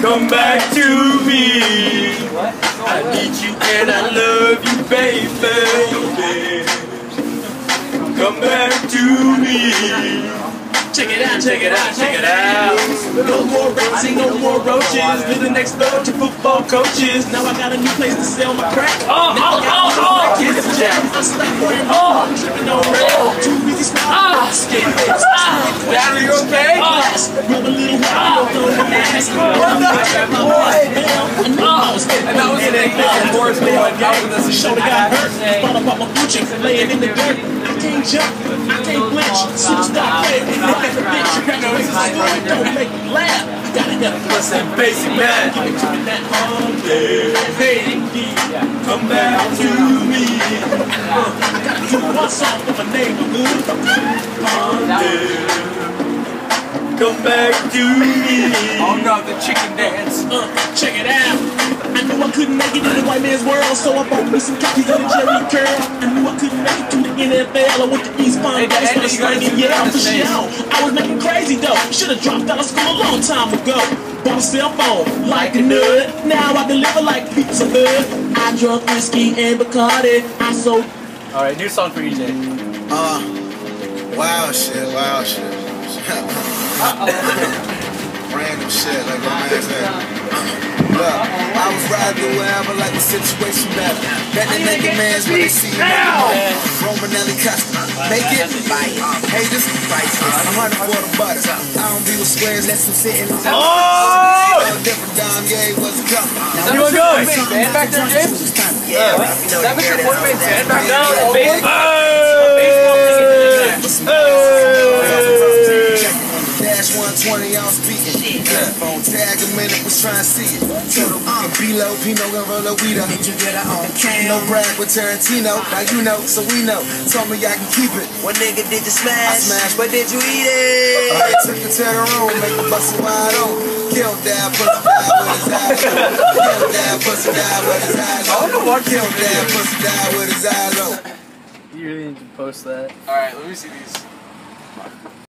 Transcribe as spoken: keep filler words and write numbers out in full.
Come back to me. I need you and I love you, baby. Come back to me. Check it out, check it out, check it out. No more rats, ain't no more roaches. Living next door to football coaches. Now I got a new place to sell my crack. Oh, now oh, oh, oh. Kids and jack. I slept wearing oh, tripping on red. Too easy smile. Skin face. Dad, are you okay? Rub a little while, throw the ass. What the heck, boy? And that was the thing that Boris made my guy with us. Shoulder got hurt. Thought about my Gucci laying in the dirt. I can't jump. I can't flinch. Superstar player. Don't make me laugh. You gotta help me. Listen, basic man. Give it to me that holiday. Hey, come back to me. I gotta do one song for my neighborhood. Holiday. Come back to me. Oh no, the chicken dance. Uh, check it out. I knew I couldn't make it in the white man's world, so I bought me some khakis and a Jerry curl. I knew I couldn't make it to the N F L. I went to East Palm Beach for the slanging, yeah, for sure. I was making crazy though. Should've dropped out of school a long time ago. Bought a cell phone like a nut. Now I deliver like pizza bud. I drunk whiskey and Bacardi. I so. All right, new song for E J. Uh, wow shit, wow shit. Uh-oh. Random shit like my man said. Look, I was riding wherever like the situation better. Bet the naked man's when they see you make it Romanelli custom. Make it, fight. Haters, fight. I'm hunting for the butter. I don't be with squares, let some sit in the Oh! Different dime, yeah, it wasn't coming. Now, you want to go? Stand back there, James? Yeah. Is that what your boy made stand back there? No, Dash one twenty, I was beating. Phone tag a minute, was trying to see it. Uh, B-Lo, Pino, and roll a weed up. No brag with Tarantino. Now you know, so we know. Told me I can keep it. What nigga did you smash? I smashed. But did you eat it? I took it to the room, make the bust wide open. Killed that pussy guy with his eyes open. Killed that pussy guy with his eyes open. Killed that pussy guy with his eyes open. You really need to post that. Alright, let me see these.